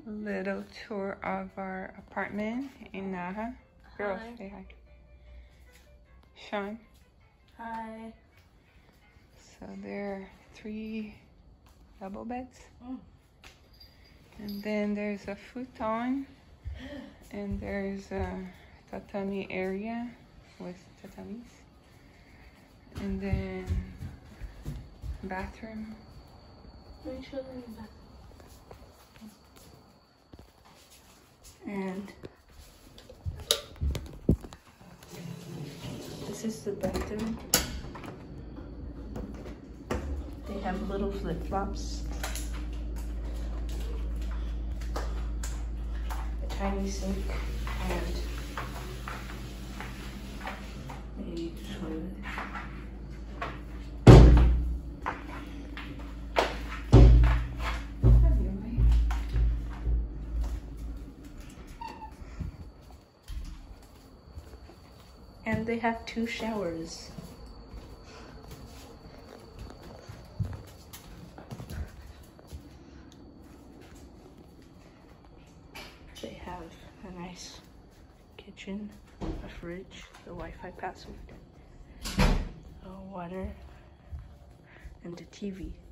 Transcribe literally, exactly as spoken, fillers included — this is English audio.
little tour of our apartment in Naha. Girls, Hi. say hi. Sean. Hi. So there are three double beds. Mm. And then there's a futon. And there's a tatami area with tatamis. And then bathroom. Let me show them the bathroom. And this is the bathroom. They have little flip-flops. A tiny sink and a toilet. And they have two showers. They have a nice kitchen, a fridge, the Wi-Fi password, a water, and a T V.